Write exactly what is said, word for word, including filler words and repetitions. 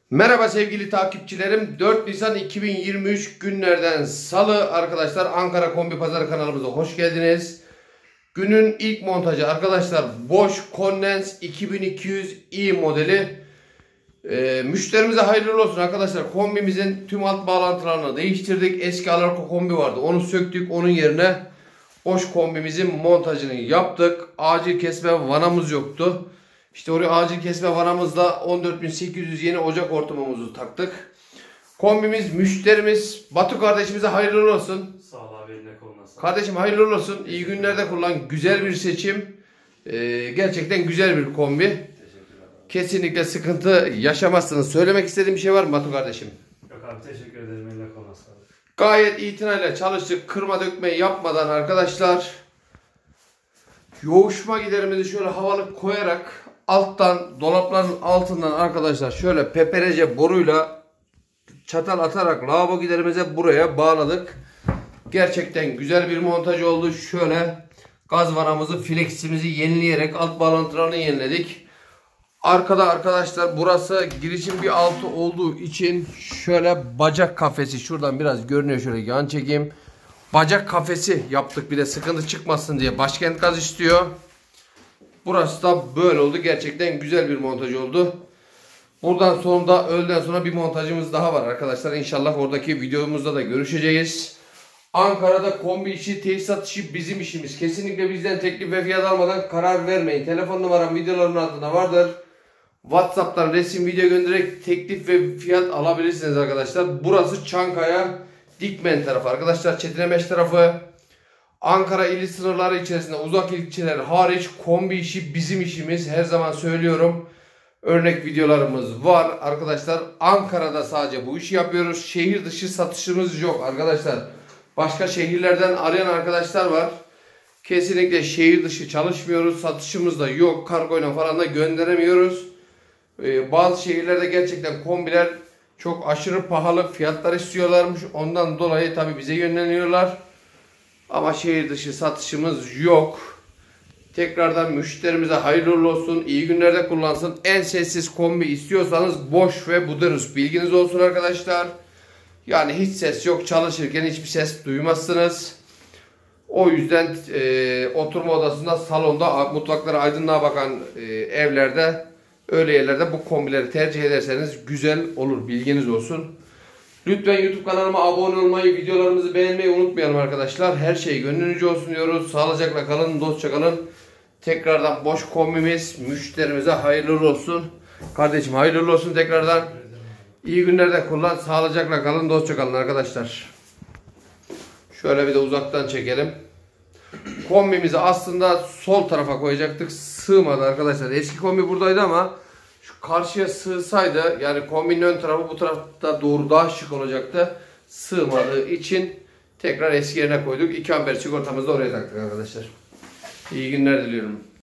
Merhaba sevgili takipçilerim. dört Nisan iki bin yirmi üç günlerden Salı arkadaşlar, Ankara Kombi Pazarı kanalımıza hoş geldiniz. Günün ilk montajı arkadaşlar, Bosch Condens iki bin iki yüz i modeli. Ee, müşterimize hayırlı olsun arkadaşlar. Kombimizin tüm alt bağlantılarını değiştirdik. Eski Alarko kombi vardı, onu söktük, onun yerine Bosch kombimizin montajını yaptık. Acil kesme vanamız yoktu. İşte oraya acil kesme vanamızla on dört bin sekiz yüz yeni ocak hortumumuzu taktık. Kombimiz, müşterimiz Batu kardeşimize hayırlı olsun. Sağ ol abi, eline koluna sağ ol. Kardeşim hayırlı olsun. İyi günlerde kullan. Güzel bir seçim. Ee, gerçekten güzel bir kombi. Kesinlikle sıkıntı yaşamazsınız. Söylemek istediğim bir şey var mı Batu kardeşim? Yok abi, teşekkür ederim. Eline koluna sağ ol. Gayet itinayla çalıştık. Kırma dökme yapmadan arkadaşlar. Yoğuşma giderimizi şöyle havalı koyarak alttan, dolapların altından arkadaşlar şöyle peperece boruyla çatal atarak lavabo giderimize buraya bağladık. Gerçekten güzel bir montaj oldu. Şöyle gaz vanamızı, fleximizi yenileyerek alt bağlantılarını yeniledik. Arkada arkadaşlar burası girişin bir altı olduğu için şöyle bacak kafesi, şuradan biraz görünüyor, şöyle yan çekeyim. Bacak kafesi yaptık, bir de sıkıntı çıkmasın diye. Başkent gaz istiyor. Burası da böyle oldu. Gerçekten güzel bir montaj oldu. Buradan sonra, öğleden sonra bir montajımız daha var arkadaşlar. İnşallah oradaki videomuzda da görüşeceğiz. Ankara'da kombi işi, tesisat işi bizim işimiz. Kesinlikle bizden teklif ve fiyat almadan karar vermeyin. Telefon numaram videoların altında vardır. WhatsApp'tan resim, video göndererek teklif ve fiyat alabilirsiniz arkadaşlar. Burası Çankaya Dikmen tarafı arkadaşlar. Çetinemeş tarafı. Ankara ili sınırları içerisinde uzak ilçeler hariç kombi işi bizim işimiz. Her zaman söylüyorum. Örnek videolarımız var arkadaşlar. Ankara'da sadece bu işi yapıyoruz. Şehir dışı satışımız yok arkadaşlar. Başka şehirlerden arayan arkadaşlar var. Kesinlikle şehir dışı çalışmıyoruz. Satışımız da yok. Kargoyla falan da gönderemiyoruz. Ee, bazı şehirlerde gerçekten kombiler çok aşırı pahalı fiyatlar istiyorlarmış. Ondan dolayı tabi bize yönleniyorlar. Ama şehir dışı satışımız yok. Tekrardan müşterimize hayırlı olsun. İyi günlerde kullansın. En sessiz kombi istiyorsanız Bosch ve Buderus. Bilginiz olsun arkadaşlar. Yani hiç ses yok. Çalışırken hiçbir ses duymazsınız. O yüzden e, oturma odasında, salonda, mutfaklara aydınlığa bakan e, evlerde, öyle yerlerde bu kombileri tercih ederseniz güzel olur. Bilginiz olsun. Lütfen YouTube kanalıma abone olmayı, videolarımızı beğenmeyi unutmayalım arkadaşlar. Her şey gönlünüzce olsun diyoruz. Sağlıcakla kalın, dostça kalın. Tekrardan Bosch kombimiz müşterimize hayırlı olsun. Kardeşim hayırlı olsun tekrardan. İyi günlerde kullan, sağlıcakla kalın, dostça kalın arkadaşlar. Şöyle bir de uzaktan çekelim. Kombimizi aslında sol tarafa koyacaktık. Sığmadı arkadaşlar. Eski kombi buradaydı ama şu karşıya sığsaydı, yani kombinin ön tarafı bu tarafta doğru daha şık olacaktı. Sığmadığı için tekrar eski yerine koyduk. iki amper sigortamızı da oraya taktık arkadaşlar. İyi günler diliyorum.